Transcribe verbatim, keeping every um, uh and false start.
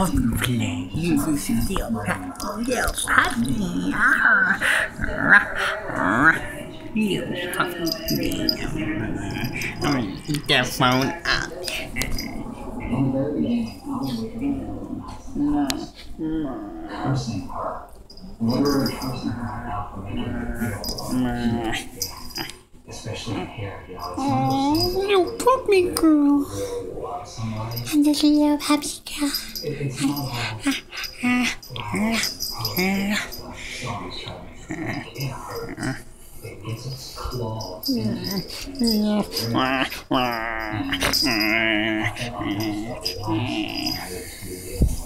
puppy. You little puppy, little puppy. Little puppy. I'm gonna eat that phone up. Especially here, oh, little puppy girl. I'm just a little puppy girl. It's